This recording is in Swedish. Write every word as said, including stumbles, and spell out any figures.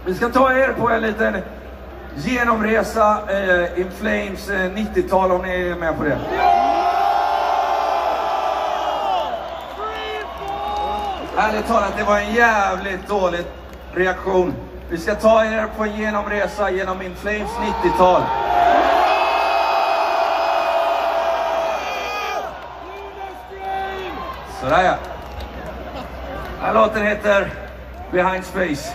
Vi ska ta er på en liten genomresa eh, In Flames eh, nittiotal, om ni är med på det. Ärligt talat, det var en jävligt dålig reaktion. Vi ska ta er på en genomresa genom In Flames nittiotal. Sådär ja. Den här låten heter Behind Space.